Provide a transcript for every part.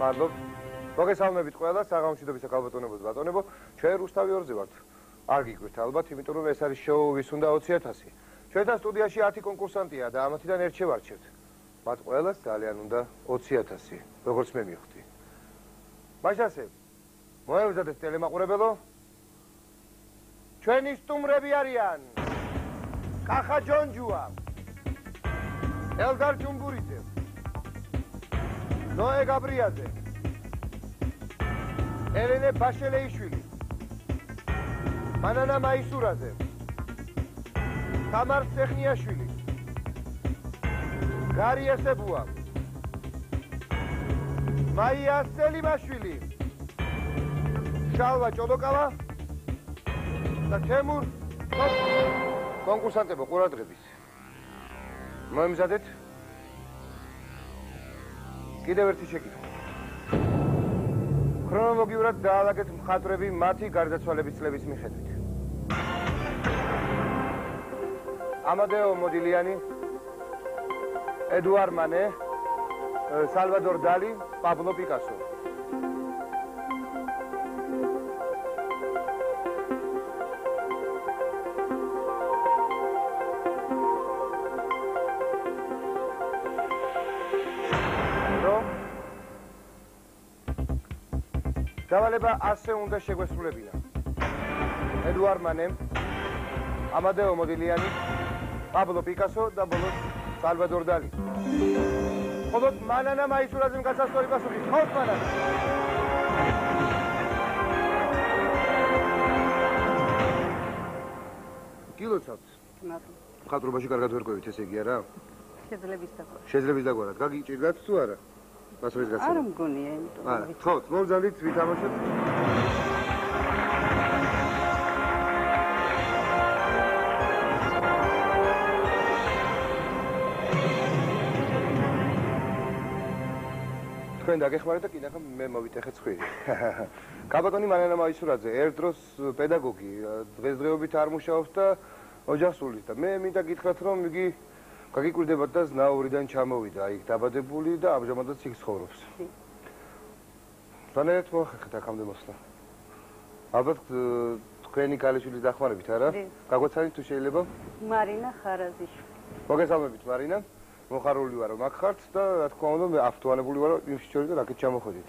მადლობთ. მოგესალმებით ყველა საღამოშიდობისა ქალბატონებო ბატონებო. ჩვენ რუსთავი 2-ზე ვართ. არ გიგვირთ ალბათ, იმიტომ რომ ეს არის შოუ ვის უნდა 20.000. ჩვენთან სტუდიაში 10 კონკურსანტია და ამათიდან ერთ შევარჩევთ. მათ ყველას ძალიან უნდა 20.000, როგორც მე მივხვდი. მაშასე, მოევზადეთ ტელემაყურებელო. ჩვენი სტუმრები არიან კახა ჯონჯუა, ელდარ ჯუმბურიძე, ნოე გაბრიაძე, ელენე ბაშელეიშვილი, მანანა მაისურაძე, თამარ სეხნიაშვილი, გარი ესებუა, მაია სელიმაშვილი, შალვა ჭოდოკალა და თემურ კონკურსანტებო ყურადღებით. მოემზადეთ კიდევ ერთი შეკითხვა. ქრონოლოგიურად დაალაგეთ მხატვრები მათი გარდაცვალების წლების მიხედვით. ამადეო მოდილიანი, ედუარ მანე, სალვადორ დალი, პაბლო პიკასო. დავალება ასე უნდა შეგვესრულებინა. ედუარ მანე, ამადეო მოდილიანი, პაბლო პიკასო და ბოლოს სალვადორ დალი. მხოლოდ მანანა მაისურაძემ გასასწორი პასუხი. ხოთ მანანა. გილოცავთ. მხატვრობაში კარგად ვერ ყვევით, ესე იგი არა? შეძლების დაგვარად. გაგიჭირდათ თუ არა? პასუხის გაცემა. არ მგონია, იმიტომ. არა, ხოთ, მოვძანდით, ვითამაშოთ. თქვენ დაგეხმარეთ და კიდე მე მოვიტეხე ცხვირი. ქალბატონი მანანა მაისურაძე, ერთ დროს პედაგოგი, დღესდღეობით არ მუშაობს და ოჯახს სულის და მე მინდა გითხრათ, რომ იგი გაგიკვირდებათ და ზნაურიდან ჩამოვიდა, იქ დაბადებული და ამჟამადაც იქ ცხოვრობს. სანერეთ მოახერხეთ აქამდე მოსვლა. ალბათ თქვენი ქალიშვილის დახმარებით, არა? გაგვეცანით თუ შეიძლება? მარინა ხარაზიშვილი. მოგესალმებით მარინა. მოხარული ვარ რომ აქ ხართ და რა თქმა უნდა მე აფთოვანებული ვარ იმ შორის და რაკეთ ჩამოხვედით.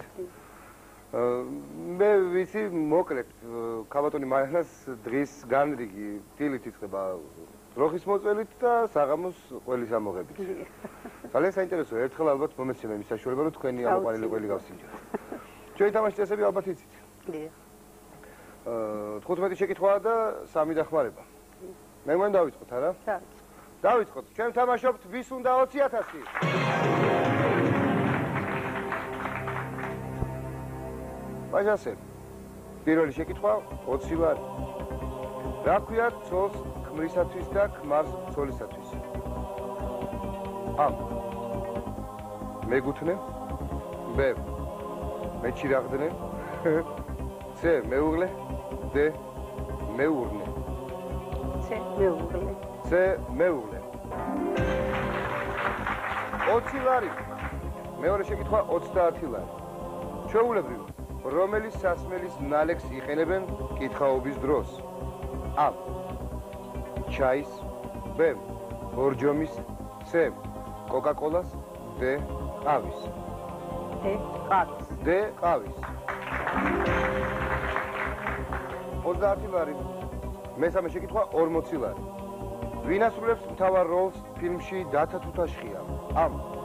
მე ვიცი მოკლედ ქალბატონი მარინას დღის განრიგი დილით იწყება როხის მოწვევით და საღამოს ყველის ამოღებით. ძალიან საინტერესოა, ერთხელ ალბათ მომეცემა იმის საშუალება რომ თქვენი ამოყვანილი ყველი გავსინჯოთ. ჩვენი თამაშის წესები ალბათ იცით. 15 შეკითხვაა და 3 დახმარება. მე მგონი დავიწყოთ, არა? დავიწყოთ. ჩვენ თამაშობთ ვის უნდა 20.000. ბაჟასე. პირველი შეკითხვა 20 ლარი. რა ქვია ცოლს ქმრისათვის და ქმარს ცოლისათვის? ა. მეგუთნე. ბ. მეჩირაღდნე. c. მეუღლე. d. მეურნე. c. მეუღლე. c. მეუღლე. 20 ლარი. მეორე შეკითხვა 30 ლარი. ჩვეულებრივ, რომელი სასმელის ნალექს იყენებენ კითხაობის დროს? a. ჩაის, b. ბორჯომის, c. კოკაკოლას, d. ყავის. d. ყავის. d. ყავის. 30 ლარი. მესამე შეკითხვა 40 ლარი. ვინ ასრულებს მთავარ როლს ფილმში დათა თუთაშხია? a.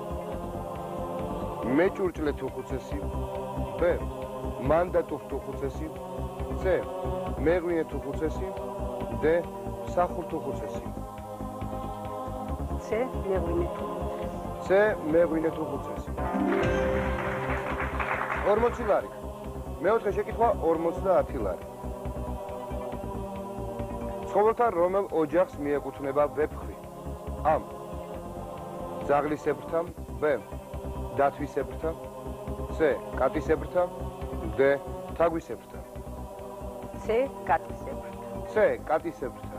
მეჭურჭლე თუხუცესი, b. მანდატუხ თუხუცესი, c. მეღვინე თუხუცესი, d. მსახურ თუხუცესი. c. მეღვინე თუხუცესი. c. მეღვინე თუხუცესი. 40 ლარი. მეოთხე შეკითხვა 50 ლარი. ცხოველთა რომელ ოჯახს მიეკუთვნება ვეფხვი? a. ძაღლისებრთა, b. დათვისებრთა, c. კატისებრთა, d. თაგვისებრთა. c. კატისებრთა. c. კატისებრთა.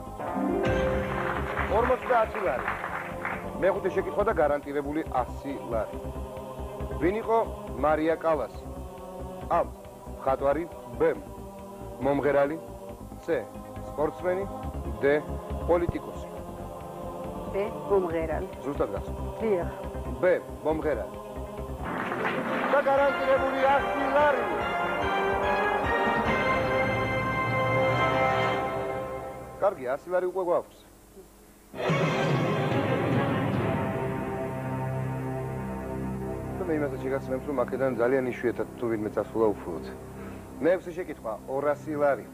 50 ლარი. მეხუთე შეკითხვა და გარანტირებული 100 ლარი. ვინ იყო მარია კალასი? A. მხატვარი, B. მომღერალი, C. სპორტსმენი, D. პოლიტიკოსი. B. მომღერალი. ზუსტად გახსოვთ. დიახ. B. მომღერალი. და გარანტირებული 100 ლარი. კარგი, 100 ლარი უკვე გვაქვს. მე იმასაც შეგახსენებთ, რომ აქედან ძალიან იშვიათად თუ ვინმე წასულა უფროთ. მეექვსე შეკითხვა, 200 ლარი.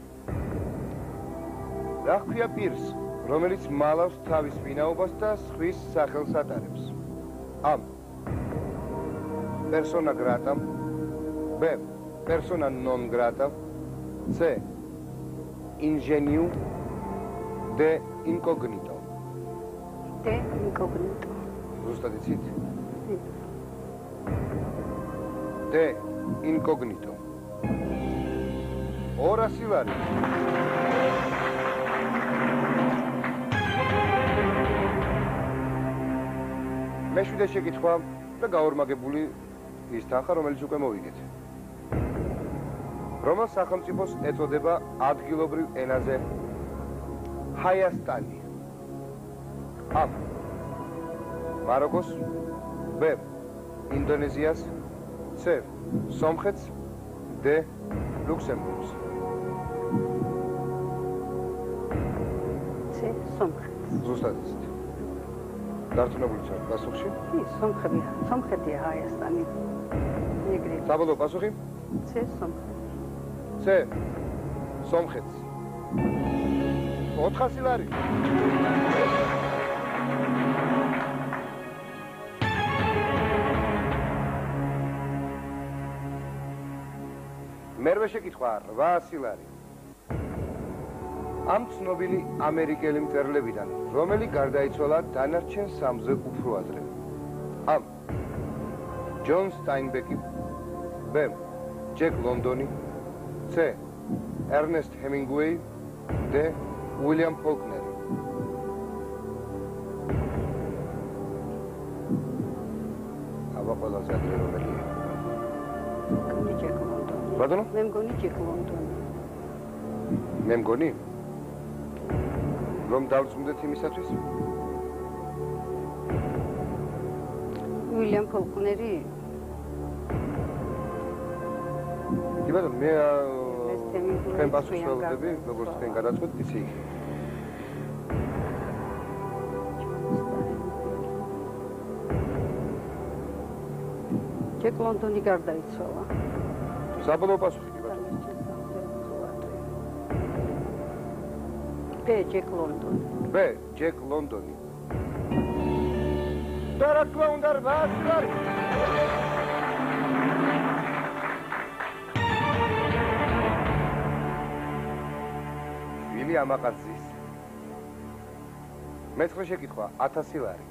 რა ჰქვია პირს, რომელიც მალავს თავის ვინაობას და სხვის სახელს ატარებს? A. persona grata, B. persona non grata, C. ingenio, D. incognito. D. incognito. ზუსტად იცით? დიახ. D. incognito. 200 ლარი. მეშვიდე შეკითხვა და გაორმაგებული ის თანხა, რომელიც უკვე მოვიგეთ. რომელ სახელმწიფოს ეწოდება ადგილობრივ ენაზე ჰაიასტანი? A. მაროკოს, B. ინდონეზიას, C. სომხეთს, D. ლუქსემბურგს. C. სომხეთს. ზუსტად იცით. დარწმუნებული ვარ პასუხში? სომხეთია ჰაიასტანი. ეგრე. საბოლოო პასუხი? C. სომხეთი. C. სომხეთს. 400 ლარი. მერვე შეკითხვა 800 ლარი. ამ ცნობილი ამერიკელი მწერლებიდან, რომელი გარდაიცვალა დანარჩენ 3-ზე უფრო ადრე? A. ჯონ სტაინბეკი, B. ჯეკ ლონდონი, C. ერნესტ ჰემინგუეი, D. უილიამ ფოლკნერი. აბა ყველაზე ადრე რომელია? ჯეკ ლონდონი. ბატონო? მე მგონი ჯეკ ლონდონი. მე მგონი? რომ დავწუნდეთ იმისათვის? უილიამ ფოლკნერი. კი ბატონო, მე თქვენ პასუხს ველოდები, როგორც თქვენ გადაწყვეტთ, ისე იქნება. ჯეკ ლონდონი გარდაიცვალა. საბოლოო პასუხი კი ბატონო. B. ჯეკ ლონდონი. B. ჯეკ ლონდონი. და რა თქმა უნდა 800 ლარი. შვილი ამაყაძის. მეცხრე შეკითხვა 1000 ლარი.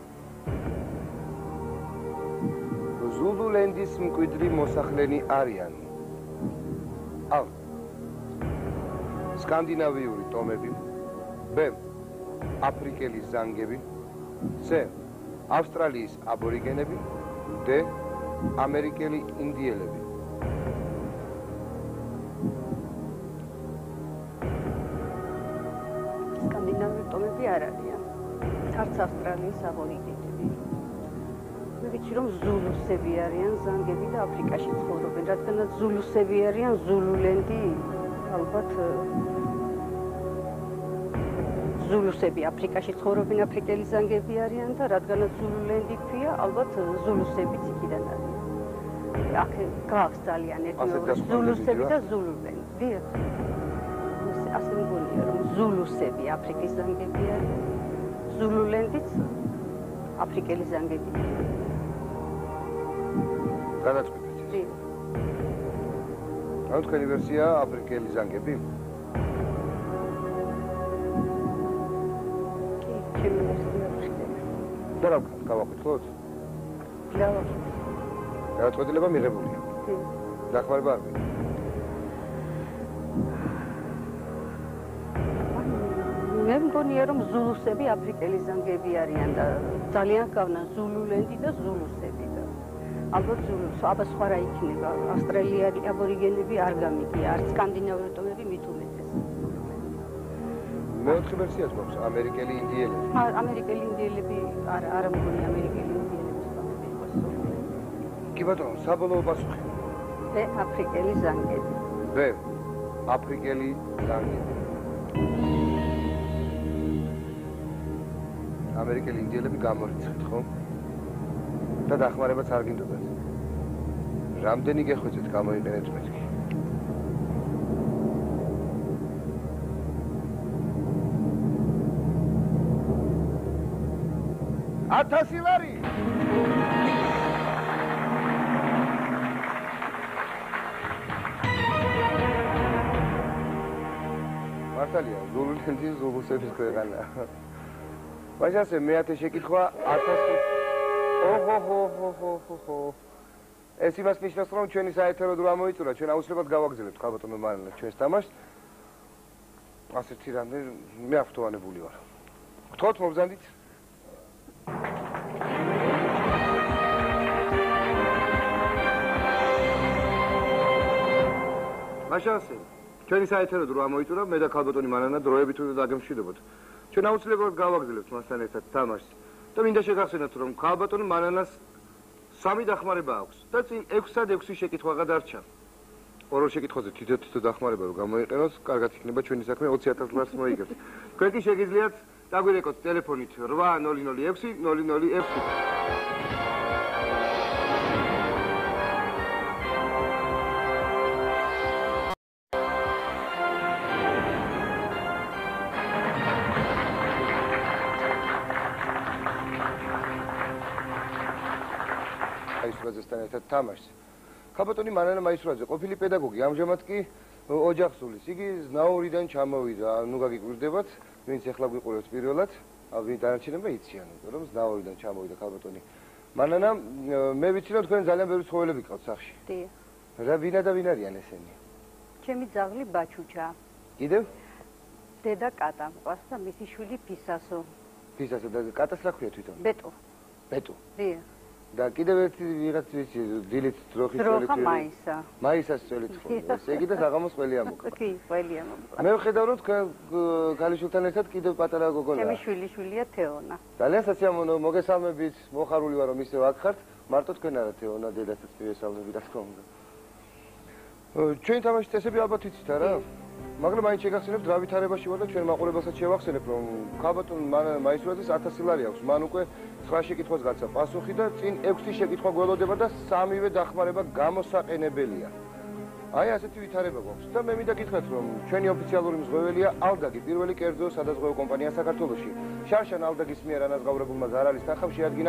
ზულულენდის მკვიდრი მოსახლენი არიან? A. სკანდინავიური ტომები, B. აფრიკელი ზანგები, C. ავსტრალიის აბორიგენები, D. ამერიკელი ინდიელები. სკანდინავიური ტომები არ არიან. არც ავსტრალიის აბორიგენები. მე ვიცი რომ ზულუსები არიან, ზანგები და აფრიკაში ცხოვრობენ, რადგანაც ზულუსები არიან, ზულულენდი ალბათ ზულუსები აფრიკაში ცხოვრობენ, აფრიკელი ზანგები არიან და რადგანაც ზულულენდი ქვია, ალბათ ზულუსებიც იქიდან არიან. აქ გააქვს ძალიან ერთმანეთი ზულუსები და ზულულენდი. დიახ. ასე მგონია რომ ზულუსები აფრიკის ზანგები არიან, ზულულენდიც აფრიკელი ზანგები. გადაწყვეტეთ. დიახ. რა თქვენი ვერსია აფრიკელი ზანგები? და რა ვქნათ, გავაკეთოთ? გავაკეთოთ. გადაწყვეტილება მიღებულია. დახმარება არ გვინდა. მე მგონია რომ ზულუსები აფრიკელი ზანგები არიან და ძალიან ჰგავნა ზულულენდი და ზულუსები და ალბათ ზულუს, აბა სხვა რა იქნება. ავსტრალიური აბორიგენები არ გამიგია, არც სკანდინავიური ტომები მით უმეტეს. მეოთხე ვერსიაც გვაქვს, ამერიკელი ინდიელები. ამერიკელი ინდიელები არ მგონი ამერიკელი ინდიელების პასუხი. კი ბატონო, საბოლოო პასუხი. მე აფრიკელი ზანგები. მე აფრიკელი ზანგები. ამერიკელი ინდიელები გამორიცხეთ, ხო? და დახმარებაც არ გინდობათ. რამდენი გეხვეწეთ გამოიყენეთ მეთქი? $1000 მართალია, ზულულენდი ზულუსების ქვეყანა. ვაჟასე, მეათე შეკითხვა 1000. ოჰო. ეს იმას ნიშნავს, რომ ჩვენი საეთერო დრო ამოიწურა, ჩვენ აუცილებლად გავაგზავნებთ ხალბატონო მარინა ჩვენს თამაშს. ასეთი რამე მე აფრთოვანებული ვარ. გთხოვთ მობრძანდით? მაშასე, ჩვენი საეთერო დრო ამოიწურა, მე და ხალბატონი მარინა დროებით უნდა დაგემშვიდობოთ. ჩვენ აუცილებლად გავაგზავნებთ მასთან ერთად თამაშს. და მინდა შეგახსენოთ, რომ ხალბატონი მარანას 3 დახმარება აქვს და წინ 6-6 შეკითხვაღა დარჩა. ორ შეკითხვაზე თითო დახმარება რომ გამოიყენოს, კარგად იქნება ჩვენი საქმე 20000 ლარს მოიგებთ. თქვენ კი შეგიძლიათ დაგვირეკოთ ტელეფონით 8006-006. მაისურაძესთან ერთად თამაშს. ხალბატონი მარანა მაისურაძე ყოფილი პედაგოგი, ამჟამად კი ოჯახსულის. იგი ზნაურიდან ჩამოვიდა, ნუ გაგიკვირდებათ, ვინც ახლა გვიყურებს პირველად, ვინ დანარჩენებმა იციან, რომ ზნაურიდან ჩამოვიდა ხალბატონი. მარანა, მე ვიცი რომ თქვენ ძალიან ბევრი ცხოველები გყავთ სახლში. დიახ. რა ვინა და ვინ არიან ესენი? ჩემი ძაღლი ბაჩუჩა. კიდევ? დედა კატა მყავს და მისი შვილი ფისასო. ფისასო და კატას რა ქვია თვითონ? ბეტო. ბეტო. დიახ. და კიდევ ერთი ვიღაც ვიცი, დილით დროხის წელი. დროხა მაისა. მაისას წელი თხოვდა. ესე იგი და საღამოს ყველია მოკლა. კი, ყველია მოკლა. მე ვხედავ რომ თქვენ ქალიშვილთან ერთად კიდევ პატარა გოგონა. ჩემი შვილია თეონა. ძალიან სასიამოვნო, მოგესალმებით, მოხარული ვარ რომ ისევ აქ ხართ. მარტო თქვენ არა თეონა, დედასაც მივესალმები, რა თქმა უნდა. ჩვენ თამაშის წესები ალბათ იცით არა? მაგრამ მაინც შეგახსენებთ რა ვითარებაში ვარ და ჩვენ მაყურებელსაც შევახსენებ რომ ხალბატონ მაისურაძეს 1000 ლარი აქვს. მან უკვე 9 შეკითხვას გაცა პასუხი და წინ 6 შეკითხვა გველოდება და 3-ვე დახმარება გამოსაყენებელია. აი ასეთი ვითარება გვაქვს და მე მინდა გითხრათ რომ ჩვენი ოფიციალური მზღვეველია ალდაგი, პირველი კერძო სადაზღვევო კომპანია საქართველოში. შარშან ალდაგის მიერ ანაზღაურებულმა ზარალის თანხამ შეადგინა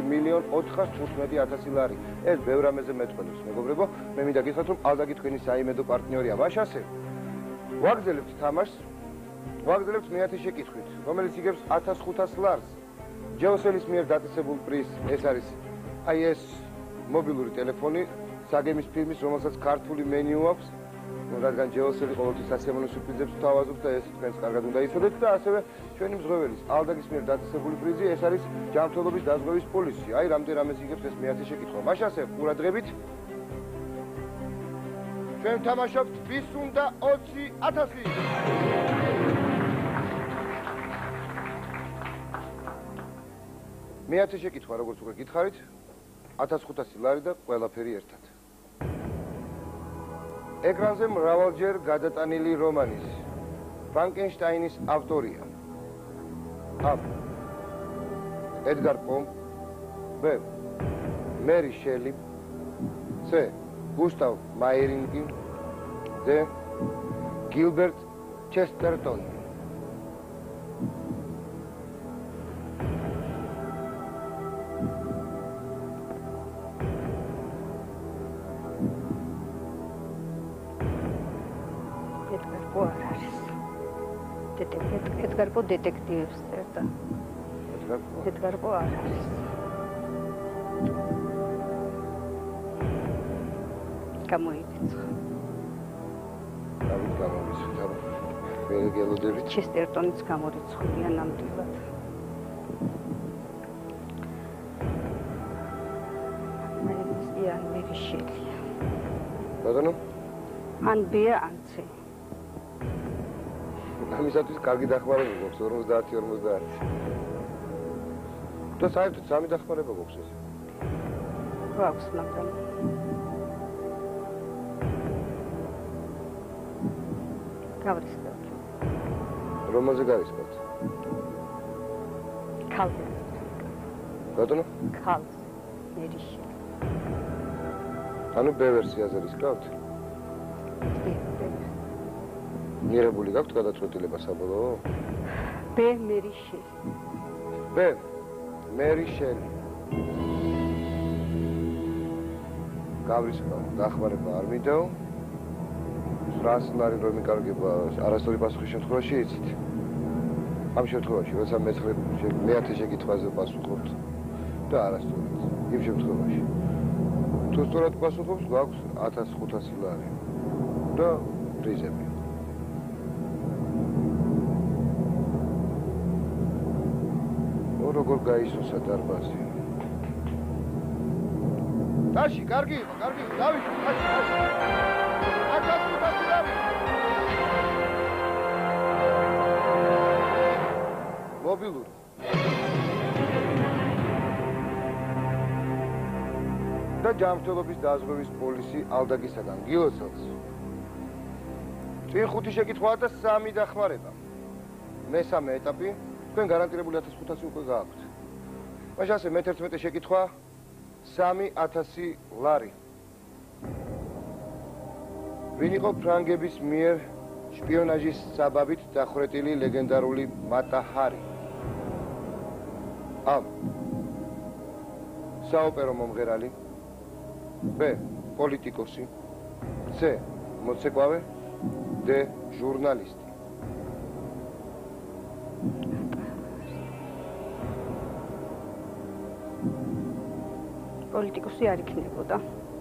2.415.000 ლარი. ეს ბევრ რამეზე მეტყველებს, მეგობრებო. მე მინდა გითხრათ რომ ალდაგი თქვენი საიმედო პარტნიორია. მაშასე ვაგზელებთ თამაშს, ვაგზელებთ მეათე შეკითხვით, რომელიც იგებს 1500 ლარს. ჯეოსელის მიერ დაწესებულ პრიზს, ეს არის აი ეს მობილური ტელეფონი, საგემის ფილმის, რომელსაც ქართული მენიუ აქვს, რადგან ჯეოსელი ყოველთვის სასიამოვნო სურპრიზებს თავაზობს და ეს თქვენს კარგად უნდა იცოდეთ და ასევე ჩვენი მზღვეველის ალდაგის მიერ დაწესებული პრიზი, ეს არის ჯანმრთელობის დაზღვევის პოლისი. აი რამდენ რამეს იგებს ეს მეათე შეკითხვა. მაშასე ყურადღებით ჩვენ ვთამაშობთ ვის უნდა 20,000. მეათე შეკითხვა, როგორც უკვე გითხარით, 1500 ლარი და ყველაფერი ერთად. ეკრანზე მრავალჯერ გადატანილი რომანის ფრანკენშტაინის ავტორია. ა. ედგარ პო. ბ. მერი შელი. C. გუსტავ მაიერინგი. D. გილბერტ ჩესტერტონი. ედგარ პო დეტექტივებს წერდა. ედგარ პო არ არის. გამოიწვა. დავით გამომისვით, მე გელოდებით. ჩესტერტონიც გამორიცხულია ნამდვილად. ბატონო? ან ბია ან C. ამისათვის კარგი დახმარება გვაქვს 50-50. და საერთოდ სამი დახმარება გვაქვს ეს. გვაქვს, მაგრამ გავრისკავთ. რომელზე გარისკავთ? ქალზე. ბატონო? ქალზე. მერიში. ანუ B ვერსიაზე რისკავთ? მიღებული გაქვთ გადაწყვეტილება საბოლოო? B მერიში. B მერიშელი. გავრისკავ, დახმარება არ მიდაო. 100 ლარი რომ მიკარგება არასწორი პასუხის შემთხვევაში იცით. ამ შემთხვევაში, როცა მე-10 შეკითხვაზე პასუხობთ და არასწორად. იმ შემთხვევაში. თუ სწორად პასუხობს, გვაქვს 1500 ლარი და პრიზები. როგორ გაისუსა დარბაზი. ტაში, კარგი იყო, დავით, ტაში. 1500 ლარი. მობილური. და ჯანმრთელობის დაზღვევის პოლისი ალდაგისაგან გილოცავს. წინ 5 შეკითხვაა და 3 დახმარება. მესამე ეტაპი, თქვენ გარანტირებული 1500 უკვე გააქვთ. მაშინ ასე მე-11 შეკითხვა 3000 ლარი. ვინ იყო ფრანგების მიერ შპიონაჟის საბაბით დახვრეტილი ლეგენდარული მატა ჰარი? A. საოპერო მომღერალი. B. პოლიტიკოსი. C. მოცეკვავე. D. ჟურნალისტი. პოლიტიკოსი არ იქნებოდა.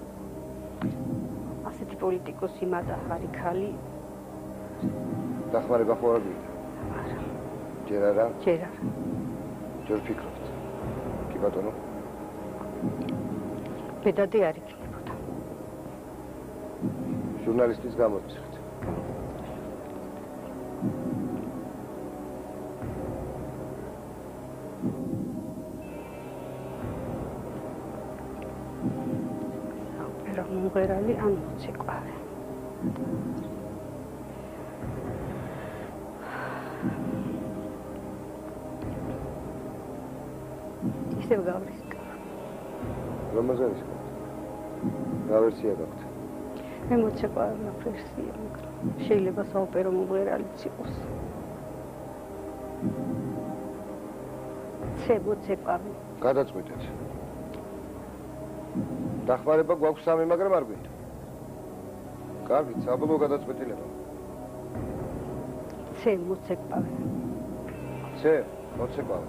ასეთი პოლიტიკოსი მატა ჰარი ქალი. დახმარება ხო არ გვინდა? არა. ჯერ არა? ჯერ არა. ჯერ ფიქრობთ. კი ბატონო? ბედადი არ იქნებოდა. ჟურნალისტის გამოცდილებით. მომღერალი ან მოცეკვავე. ისევ გავრისკავ. რომელზე რისკავთ? რა ვერსია გაქვთ? მე მოცეკვავე ვერსია, მაგრამ შეიძლება საოპერო მომღერალიც იყოს. C მოცეკვავე. გადაწყვეტეთ. დახმარება გვაქვს 3, მაგრამ არ გვინდა. კარგი, საბოლოო გადაწყვეტილება. C მოცეკვავე. C მოცეკვავე.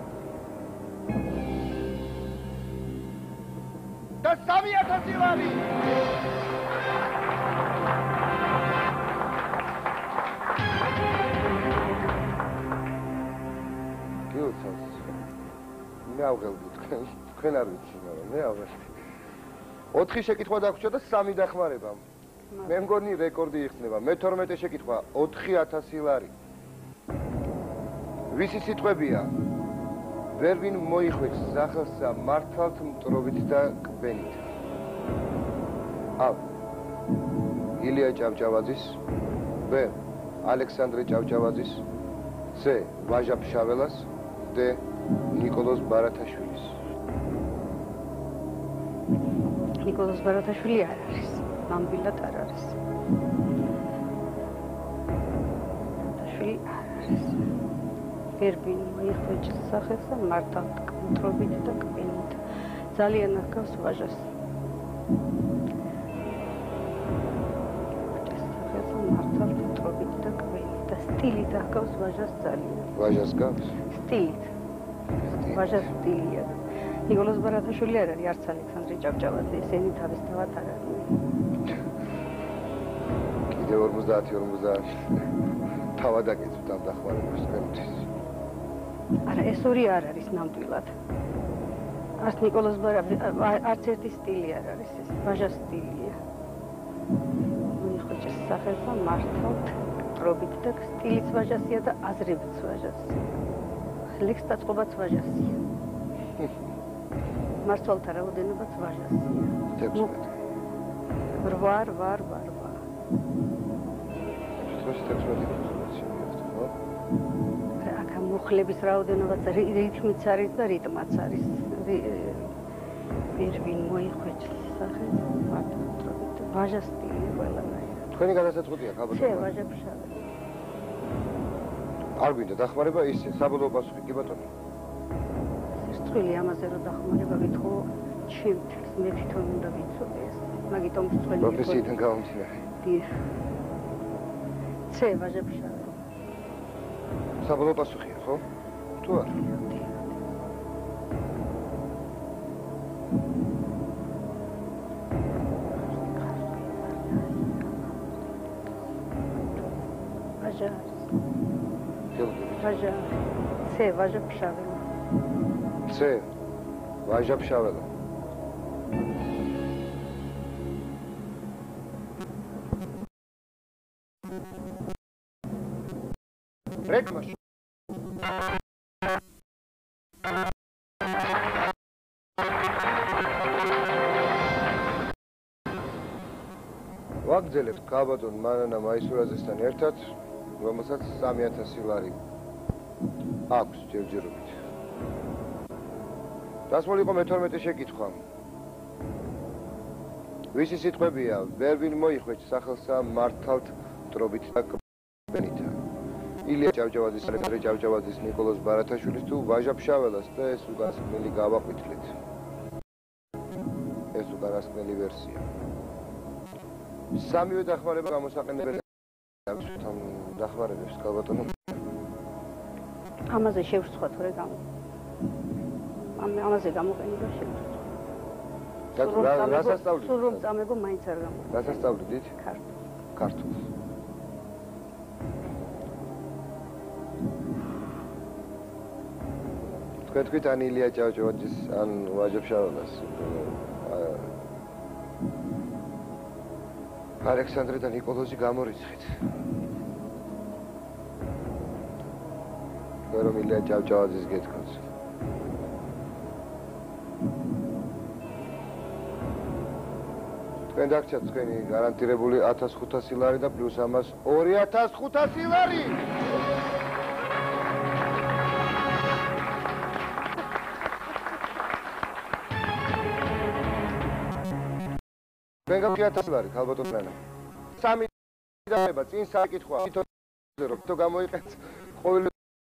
და 3000 ლარი. გიოცავს. მე ავღელდი თქვენ არ ვიცი, მაგრამ მე ავღელდი. 4 შეკითხვა დაგვრჩა და 3 დახმარება. მე მგონი რეკორდი იხსნება. მე-12 შეკითხვა 4000 ლარი. ვისი სიტყვებია? ვერ ვინ მოიხვეჭს სახელსა მართალთ მტრობით და კბენით. A. ილია ჭავჭავაძის. B. ალექსანდრე ჭავჭავაძის. C. ვაჟა ფშაველას. D. ნიკოლოზ ბარათაშვილის. ნიკოლოზ ბარათაშვილი არ არის. ნამდვილად არ არის. ბარათაშვილი არ არის. ვერ ვინ მოიხვეჭს სახელსა მართალთ მტრობით და კბენით. ძალიან აღგავს ვაჟას. სახელსა მართალთ მტრობით და კბენით და სტილით აღგავს ვაჟას ძალიან. ვაჟას გავს? სტილით. ვაჟას სტილია. ნიკოლოზ ბარათაშვილი არ არის, არც ალექსანდრე ჭავჭავაძე, ესენი თავისთავად არ არის. კიდევ 50-50 თავად აკეთებთ ამ დახმარებას თქვენთვის. არა, ეს ორი არ არის ნამდვილად. არც ნიკოლოზ ბარათაშვილის არც ერთი სტილი არ არის ეს, ვაჟას სტილია. ბიჭის სახელს მართავთ ტრობით და სტილიც ვაჟასია და აზრებიც ვაჟასია. ლექს დაწყობაც ვაჟასია. მართალთა რაოდენობაც ვაჟასია. 16. 8. აქ მუხლების რაოდენობაც რითმიც არის და რიტმაც არის. ვინ მოიხვეჭს სახელს მართავთ ვაჟა სტილი ყველანაირად. თქვენი გადასაწყვეტია ხალხო? შე ვაჟაფშავი. არ გვინდა დახმარება ისე საბოლოო პასუხი კი ბატონო. სირცხვილი ამაზე რომ დახმარება ვითხოვ ჩემთვის მე თვითონ უნდა ვიცოდე ეს. მაგიტომ სრული პროფესიიდან გამომდინარე. დიახ. შე ვაჟაფშავი. საბოლოო პასუხია ხო? თუ არა? ვაჟა ცე ვაჟაფშაველა ცე ვაჟაფშაველა რეკლამაში ვაგრძელებთ ქალბატონ მანანა მაისურაძესთან ერთად რომელსაც 3000 ლარი აქვს ჯერჯერობით. დასმული იყო მე-12 შეკითხვა. ვისი სიტყვებია, ვერ ვინ მოიხვეჭ სახელსა მართავთ ტრობით და კბენითა. ილია ჭავჭავაძის, ალექსანდრე ჭავჭავაძის, ნიკოლოზ ბარათაშვილის თუ ვაჟაფშაველას და ეს უკანასკნელი გავაყვითლეთ. ეს უკანასკნელი ვერსია. სამივე დახმარება გამოსაყენებელი თან დახმარებებს ქალბატონო. ამაზე შევსვათ თორე გამო. ამაზე გამოყენება შევსვათ. რასასწავლით? სულ რომ წამებო მაინც არ გამო. რასასწავლით? ქართულს. თქვენ ან ილია ჭავჭავაძის ან ვაჟაფშაველას ალექსანდრე და ნიკოლოზი გამორიცხეთ. რომ ილია ჭავჭავაძის გეთქვათ. თქვენ დაგჭათ თქვენი გარანტირებული 1500 ლარი და პლუს ამას 2500 ლარი. თქვენ გაგვიათ 1000 ლარი ქალბატონ ნანა. 3 დაება წინ საკითხვა. თვითონ გამოიყენეთ ყოველ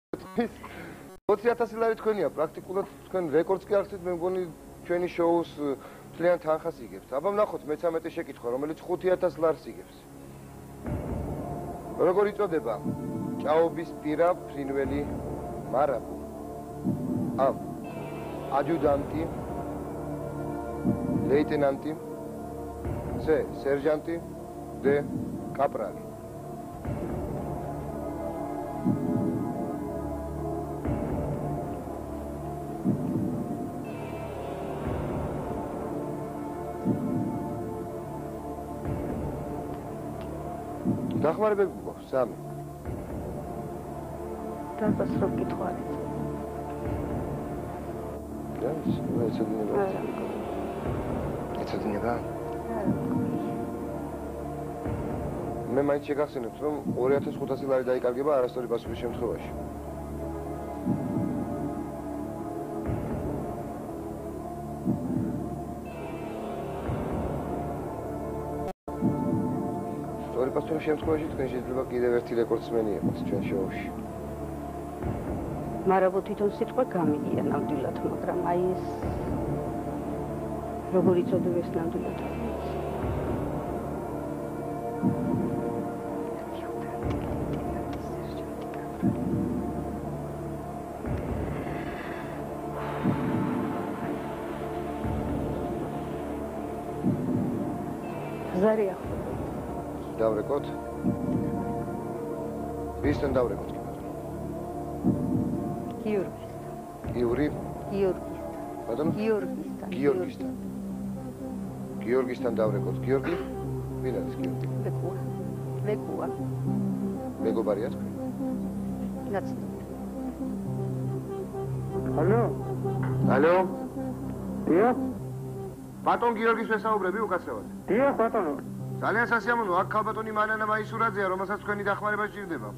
20000 ლარი თქვენია პრაქტიკულად თქვენ რეკორდს კი ახსნით მე მგონი ჩვენი შოუს ძალიან თანხას იგებთ. აბა ვნახოთ მე-13 შეკითხვა რომელიც 5000 ლარს იგებს. როგორ იწოდება ჭაობის პირა ფრინველი მარაბუ? ა ადიუტანტი ლეიტენანტი C სერჟანტი D კაპრალი. დახმარებები გვაქვს 3. დაბას რო კითხავთ. და ეცოდინება. ეცოდინება. მე მაინც შეგახსენებთ რომ 2500 ლარი დაიკარგება არასწორი პასუხის შემთხვევაში. სწორი პასუხის შემთხვევაში თქვენ შეიძლება კიდევ ერთი რეკორდსმენი იყოს ჩვენ შოუში. მარაბუ თვითონ სიტყვა გამიგია ნამდვილად, მაგრამ აი ეს როგორ იწოდებს ეს ნამდვილად? ზარია. დავრეკოთ. ვისთან დავრეკოთ კი ბატონო? გიორგისთან. ბატონო? გიორგისთან დავრეკოთ. გიორგი? ვინ არის გიორგი? ვეკუა. მეგობარია თქვენ? ნაცნობი. ალო? ალო? დიახ? ბატონ გიორგის ვესაუბრები უკაცრავად. დიახ, ბატონო. ძალიან სასიამოვნოა, აქ ქალბატონი მანანა მაისურაძეა, რომელსაც თქვენი დახმარება სჭირდება.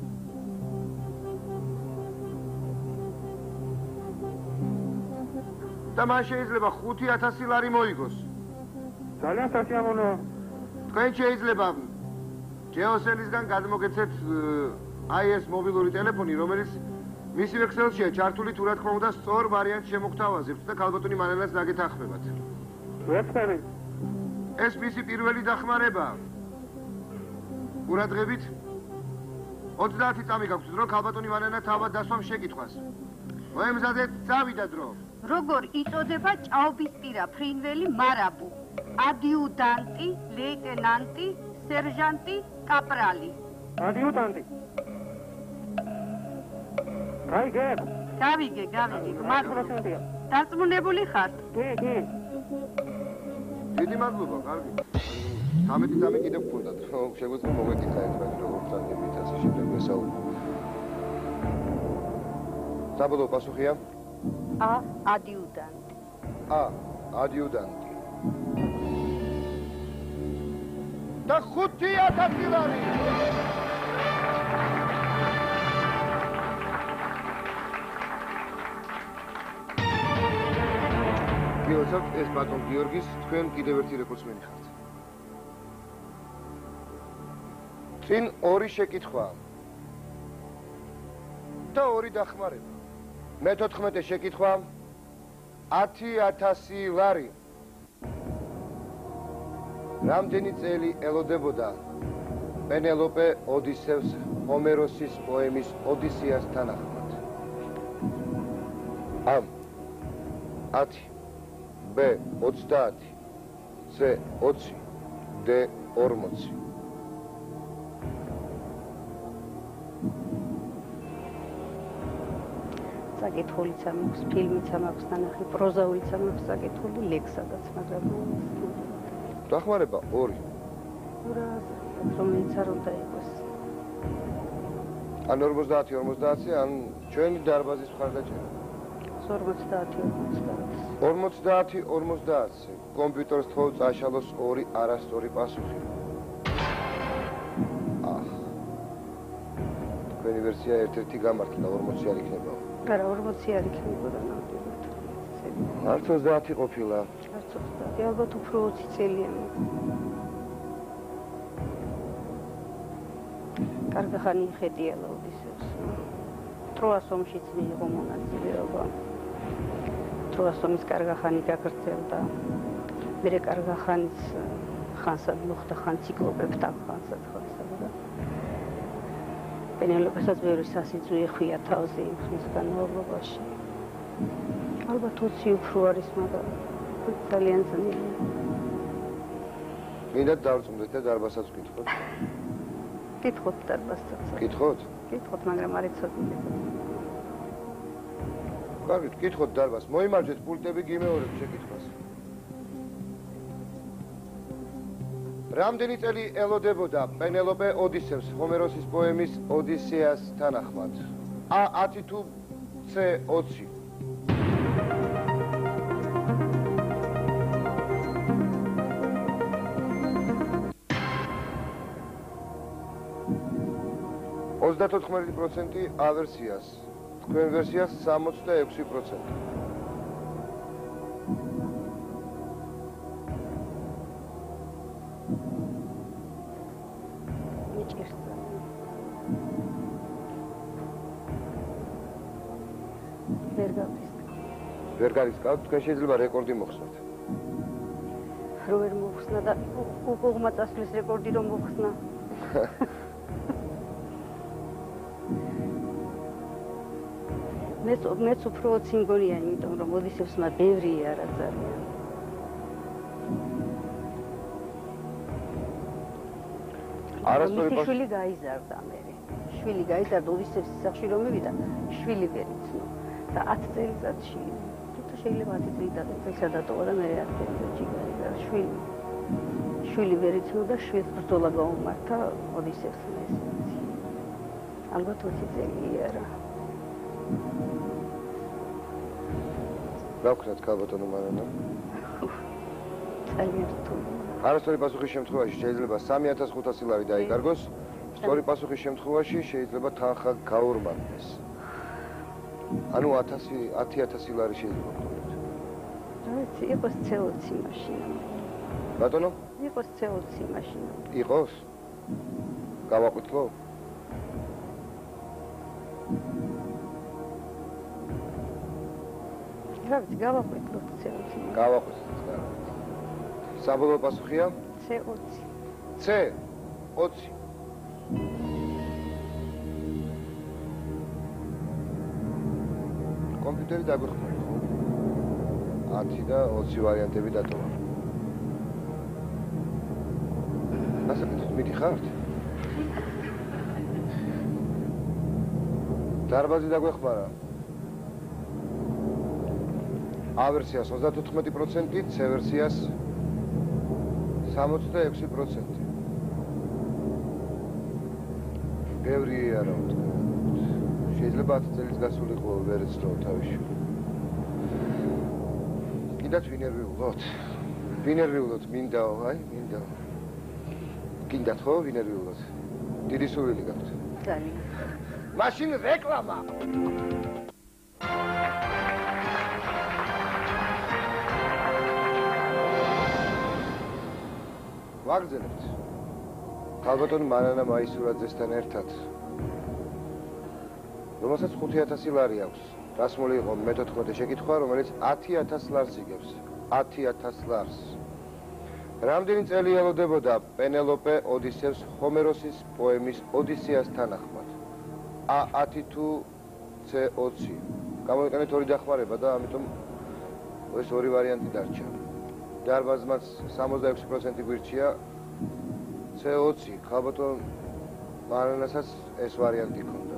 და მან შეიძლება 5,000 ლარი მოიგოს. ძალიან სასიამოვნოა. თქვენ შეიძლება ჯეოსელისგან გადმოგეცეთ აი ეს მობილური ტელეფონი, რომელიც მისი ვექსელშია ჩართული, თუ რა თქმა უნდა, სწორ ვარიანტს შემოგთავაზებთ და ქალბატონი მანანას დაგეთანხმებათ. ვეცხები. ეს მისი პირველი დახმარებაა. ყურადღებით 30 წამი გაგვთ, რომ ქალბატონი მანანა თავად დასვამ შეკითხვას. მოემზადეთ, წავიდა დრო. როგორ იწოდება ჭაობისპირა ფრინველი მარაბუ? ადიუტანტი, ლეიტენანტი, სერჟანტი, კაპრალი. ადიუტანტი. გაიგე? გავიგე. მადლობა. დარწმუნებული ხართ? კი. დიდი მადლობა, კარგი. 13 წამი კიდევ გქონდათ, რომ შეგვიძლია მოვეკითხა ერთმანეთს როგორ ხდებით ასე შემდეგ ვესაუბროთ. საბოლოო პასუხია? ადიუტანტი. ადიუტანტი. და 5,000 ლარი. გილოცავთ, ეს ბატონ გიორგის, თქვენ კიდევ ერთი რეკორდსმენი ხართ. წინ 2 შეკითხვა და 2 დახმარება. მე-14 შეკითხვა 10,000 ლარი. რამდენი წელი ელოდებოდა პენელოპე ოდისევს ჰომეროსის პოემის ოდისეას თანახმად? A 10, B 30, C 20, D 40. საკითხულიც ამაქვს, ფილმიც ამაქვს ნანახი, პროზაულიც ამაქვს საკითხული, ლექსადაც, მაგრამ დახმარება 2. რომელიც არ უნდა იყოს. ან 50-50, ან ჩვენი დარბაზის მხარდაჭერა. 50-50. კომპიუტერს თხოვ წაშალოს 2 არასწორი პასუხი. თქვენი ვერსია ერთ-ერთი გამართლა 40 არ იქნება. არა, 40 არ იქნებოდა ნამდვილად. არც 30 ყოფილა. არც 30, ალბათ უფრო 20 წელია. კარგი ხანი ხედია ოდისევს. ტროას ომშიც მიიღო მონაწილეობა. ტროას ომის კარგი ხანი გაგრძელდა. მერე კარგი ხანის ხანსად მოხდა ხან ციკლოპებთან ხანსად ხანსად. პენელოპესაც ბევრი სასიძვე ხვია თავზე იმ ხნის განმავლობაში. ალბათ 20 უფრო არის, მაგრამ ძალიან ძნელია. მინდა დავწუნდეთ და დარბაზსაც ვკითხოთ. კითხოთ დარბაზსაც. კითხოთ? კითხოთ, მაგრამ არ იცოდი. კარგი, კითხოთ დარბაზს. მოიმარჯვეთ პულტები, გიმეორებ შეკითხვას. რამდენი წელი ელოდებოდა პენელოპე ოდისევს ჰომეროსის პოემის ოდისეას თანახმად? A 10 თუ C 20? %14% A ვერსიას, თქვენ ვერსიას 66%. ვერ გარისკავთ, თქვენ შეიძლება რეკორდი მოხსნათ. რო ვერ მოხსნა და უყუღმა წასვლის რეკორდი რომ მოხსნა. მეც უფრო 20 მგონია, იმიტომ რომ ოდისევსმა ბევრი არა ძალიან. არასწორი შვილი გაიზარდა მერე. შვილი გაიზარდა ოდისევსის სახში რომ მივიდა, შვილი ვერ იცნო და 10 წელიწადში შეიძლება 10 წელიწადში დატოვა და მერე 10 წელიწადში გაიზარდა შვილი. შვილი ვერ იცნობდა, შვილს ბრძოლა გაუმართა ოდისევსთან ესე. ალბათ 20 წელი არა. რა ვქნათ ქალბატონო მარანა? ძალიან რთული. არასწორი პასუხის შემთხვევაში შეიძლება 3500 ლარი დაიკარგოს, სწორი პასუხის შემთხვევაში შეიძლება თანხა გაორმაგდეს. ანუ 10,000 ლარი შეიძლება გქონდეთ. რა ვიცი, იყოს CO2 მაშინა. ბატონო? იყოს CO2 მაშინა. იყოს? გავაყვითლო? რა ვიცი, გავაყვითლოთ CO2. გავაყვითლოთ, რა. საბოლოო პასუხია? CO2. C 20. კომპიუტერი დაგვეხმართ, ხო? 10 და 20 ვარიანტები დატოვა. ასაკეთოთ, მიდიხართ? დარბაზი დაგვეხმარა. A ვერსიას 34%, C ვერსიას 66%. ბევრია რა ვთქვა. შეიძლება 10 წელიც გასულიყო ვერ ეცნო თავისში. კიდაც ვინერვიულოთ. ვინერვიულოთ, მინდაო, აი, მინდაო. კიდაც ხო ვინერვიულოთ. დიდი სურვილი გაქვთ. ძალიან. მაშინ რეკლამა. ვაგრძელებთ. ქალბატონ მარანა მაისურაძესთან ერთად. რომელსაც 5,000 ლარი აქვს. დასმული იყო მე-14 შეკითხვა, რომელიც 10,000 ლარს იგებს. 10,000 ლარს. რამდენი წელი ელოდებოდა პენელოპე ოდისევს ჰომეროსის პოემის ოდისეას თანახმად? A 10 თუ C 20. გამოიყენეთ ორი დახმარება და ამიტომ ეს ორი ვარიანტი დარჩა. დარბაზმაც 66% გვირჩია C 20. ქალბატონ მარანასაც ეს ვარიანტი ჰქონდა.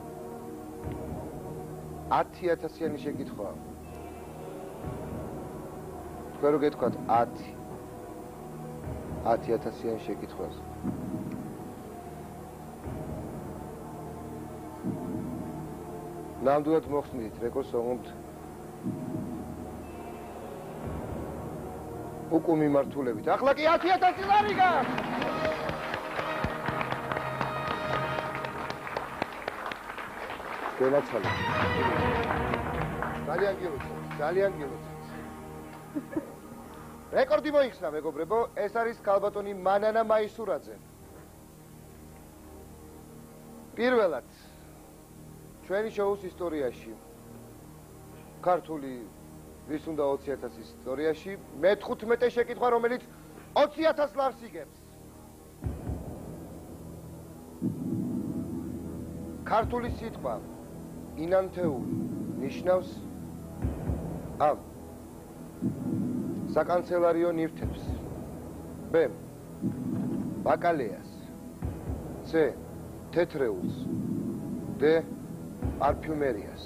10,000-იანი შეკითხვა. თქვენ რო გეთქვათ 10,000-იანი შეკითხვას. ნამდვილად მოხსნით რეკორდს ოღონდ უკუ მიმართულებით. ახლა კი 10,000 ლარი გაქვს. გენაცვალე. ძალიან გილოცავ, ძალიან გილოცავ. რეკორდი მოიხსნა, მეგობრებო, ეს არის ქალბატონი მანანა მაისურაძე. პირველად ჩვენი შოუს ისტორიაში ქართული ვის უნდა 20,000 ისტორიაში მე-15 შეკითხვა, რომელიც 20,000 ლარს იგებს. ქართული სიტყვა ინანთეული ნიშნავს ამ საკანცელარიო ნივთებს. B ბაკალეას. C თეთრეულს. D პარფიუმერიას.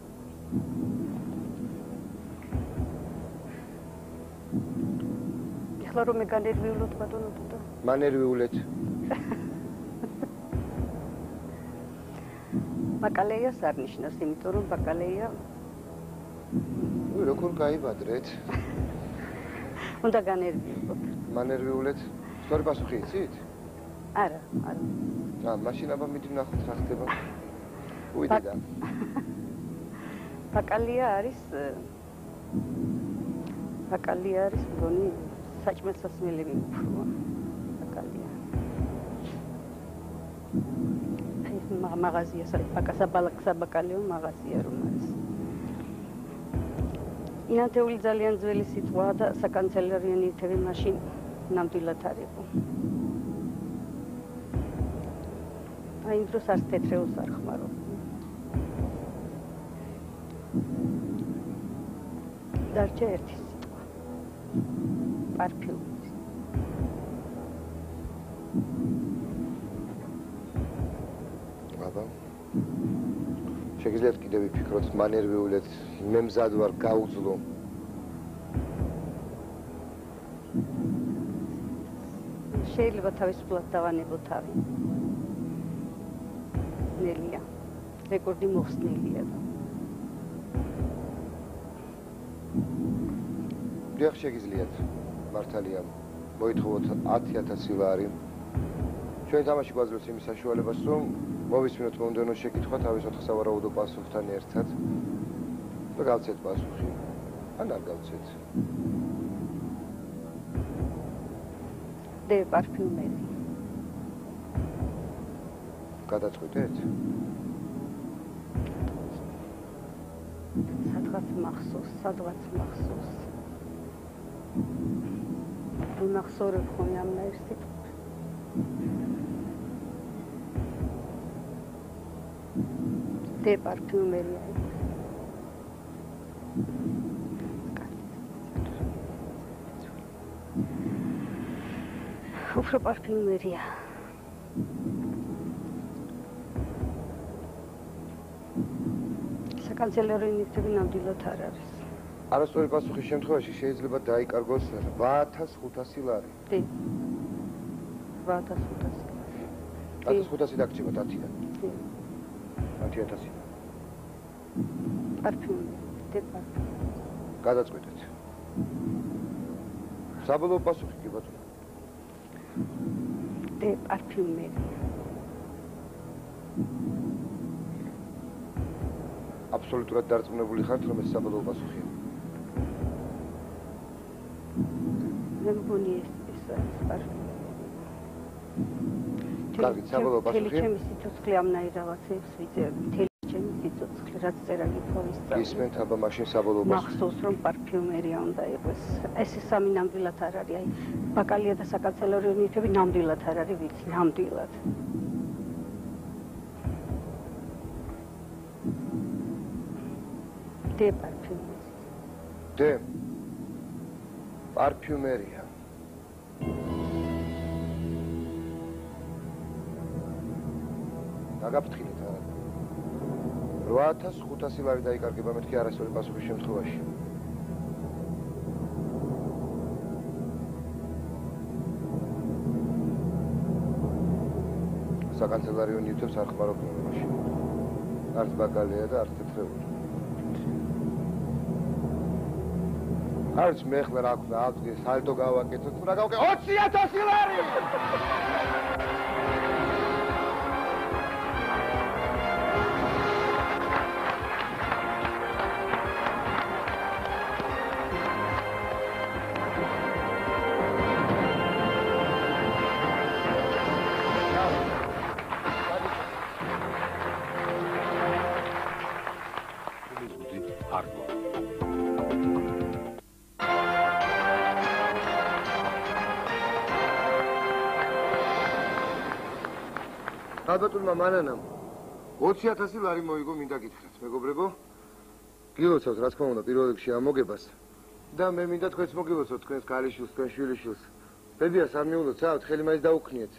ეხლა რომ მე განერვიულოთ ბატონო თუთა. მანერვიულეთ. ბაკალეას არ ნიშნავს, იმიტომ რომ ბაკალეა როგორ გაიბადრეთ? უნდა განერვიულოთ. მანერვიულეთ. სწორი პასუხი იცით? არა, არა. მაშინ აბა მიდი ვნახოთ რა ხდება. უიდი და. ბაკალია არის მგონი საჭმელსასმელები უფრო. ბაკალია. მაღაზია საბაკალეო მაღაზია რომ არის. ინანთეული ძალიან ძველი სიტყვაა და საკანცელარიო ნივთები მაშინ ნამდვილად არ იყო. აი იმ დროს არც თეთრეულს არ ხმარობდნენ. დარჩა ერთი სიტყვა. პარფიუმი. აბა შეგიძლიათ კიდევ ვიფიქროთ მანერვიულეთ, მე მზად ვარ გავუძლო. შეიძლება თავისუფლად დავანებო თავი. ნელია. რეკორდი მოხსნილია და. დიახ, შეგიძლიათ. მართალია. მოითხოვოთ 10,000 ლარი. ჩვენ თამაში გვაძლევს იმის საშუალებას, რომ მოვისმინოთ მომდევნო შეკითხვა თავის 4 სავარაუდო პასუხთან ერთად და გავცეთ პასუხი. ან არ გავცეთ. დე პარფიუმერი. გადაწყვეტეთ? სადღაც მახსოვს. ვიმახსოვრებ ხოლმე ამ სიტყვას. დე პარფიუმერია. უფრო პარფიუმერია. საკანცელერო ინიციატივები ნამდვილად არ არის. არასწორი პასუხის შემთხვევაში შეიძლება დაიკარგოს 8,500 ლარი. დი. 8,500. 1,500 დაგჭიროთ 10-დან. დი. 10,000. პარფიუმერი. დე პარფიუმერი. გადაწყვეტეთ. საბოლოო პასუხი კი ბატონო. დე პარფიუმერი. აბსოლუტურად დარწმუნებული ხართ, რომ ეს საბოლოო პასუხია? მე მგონი ეს პარფიუმერი. კარგი, საბოლოო პასუხი? თელი ჩემი სიცოცხლე ამნაირ რაღაცებს ვიწერდი. თელი ჩემი სიცოცხლე, რაც წერა გითხოვის წამი. ისმენთ, აბა მაშინ საბოლოო პასუხი. მახსოვს, რომ პარფიუმერია უნდა იყოს. ეს სამი ნამდვილად არ არის. აი, ბაკალია და საკანცელერო ინიციატივები ნამდვილად არ არის, ვიცი, ნამდვილად. დე პარფიუმერი. დე პარფიუმერია. დაგაფრთხილეთ არა. 8,500 ლარი დაიკარგება მეთქი არასწორი პასუხის შემთხვევაში. საკანცელერო ინიციატივებს არ ხმარობდნენ მაშინ. არც ბაკალია და არც თეთრეული. არც მე ხლა რა ქვია, აღდგე სალდო გავაკეთოთ, რა გავაკეთე 20,000 ლარი! ალბათურმა მანანამ 20,000 ლარი მოიგო, მინდა გითხრათ, მეგობრებო. გილოცავთ, რა თქმა უნდა, პირველ რიგში ამ მოგებას. და მე მინდა თქვენც მოგილოცოთ თქვენს ქალიშვილს, თქვენ შვილიშვილს. ბედიას არ მიულოცავთ, ხელი მაინც დაუქნიეთ.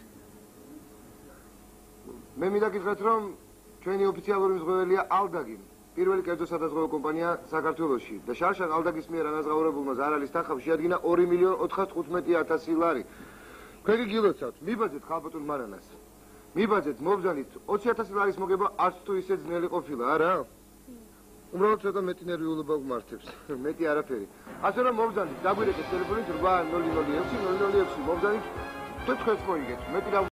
მე მინდა გითხრათ, რომ ჩვენი ოფიციალური მზღვეველია ალდაგი, პირველი კერძო სადაზღვევო კომპანია საქართველოში და შარშან ალდაგის მიერ ანაზღაურებულმა ზარალის თანხამ შეადგინა 2,415,000 ლარი. თქვენ გილოცავთ, მიბაძეთ ხალბატონ მანანას. მიბაძეთ მობრძანით 20,000 ლარის მოგება არც თუ ისე ძნელი ყოფილა, არა? უბრალოდ ცოტა მეტი ნერვიულობა გმართებს. მეტი არაფერი. ასე რომ მობრძანით, დაგვირეკეთ ტელეფონით 8006006 მობრძანით თქვენს მოიგეთ. მეტი